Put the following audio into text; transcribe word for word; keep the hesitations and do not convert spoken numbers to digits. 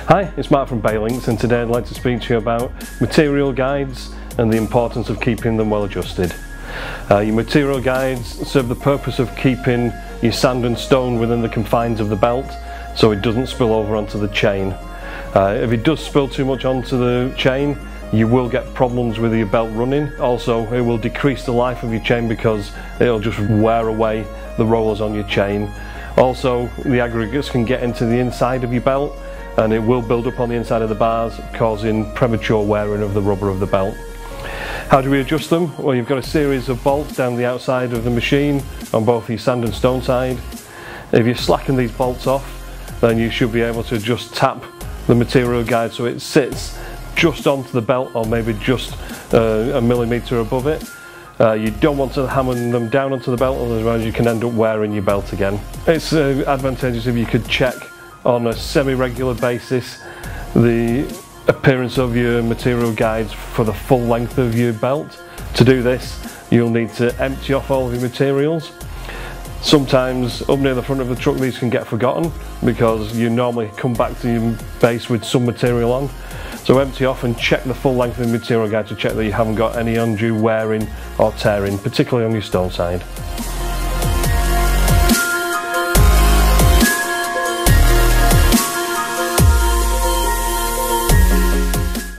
Hi, it's Mark from Bay-Lynx, and today I'd like to speak to you about material guides and the importance of keeping them well adjusted. Uh, your material guides serve the purpose of keeping your sand and stone within the confines of the belt so it doesn't spill over onto the chain. Uh, if it does spill too much onto the chain, you will get problems with your belt running. Also, it will decrease the life of your chain because it'll just wear away the rollers on your chain. Also, the aggregates can get into the inside of your belt and it will build up on the inside of the bars, causing premature wearing of the rubber of the belt. How do we adjust them? Well, you've got a series of bolts down the outside of the machine on both your sand and stone side. If you slacken these bolts off, then you should be able to just tap the material guide so it sits just onto the belt, or maybe just uh, a millimetre above it. Uh, you don't want to hammer them down onto the belt, otherwise you can end up wearing your belt again. It's uh, advantageous if you could check on a semi-regular basis the appearance of your material guides for the full length of your belt. To do this, you'll need to empty off all of your materials. Sometimes up near the front of the truck these can get forgotten because you normally come back to your base with some material on. So empty off and check the full length of the material guide to check that you haven't got any undue wearing or tearing, particularly on your stone side.